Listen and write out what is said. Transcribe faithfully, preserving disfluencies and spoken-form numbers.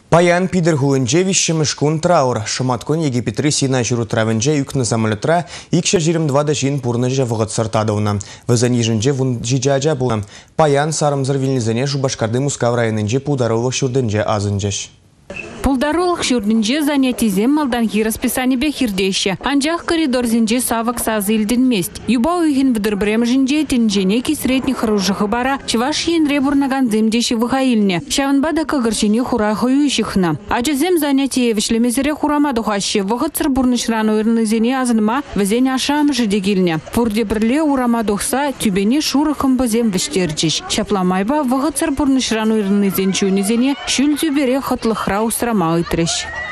Паян пидер хулынже вишшемешкун траур. Шаматкон Египетри сина жүру травенже юкны самолетра икшер жирим двада жин пурныже вғыт сыртадауна. Вызанижінже вун жиджаджа болна. Паян сарымзыр вильнизене Шубашкарды Мускав районынже пударылық шүрдінже азынжеш. Пулдарулық жүрдінже занятизем малданхи расписанебе хирдеші. Анжақ коридор зінже савак сазы илденмест. Юба уйхин вдырбрем жінже тінжене кесретні харужығы бара, чываш ен ребурнаган земдеші вғаилне. Шаванбада кагырчене хура хойуышықна. Ачызем занятие вишлемезере хурама духаще вғыт сырбурнышрану ирнызене азынма візен ашам жидегілне. Пурде бірле урама духса тюбене шурықым бізем віштерджеш. Чапламайба вғыт сырбурнышрану ирнызен чунезене шүл тюбере хытлықра усрама. Мауитреш.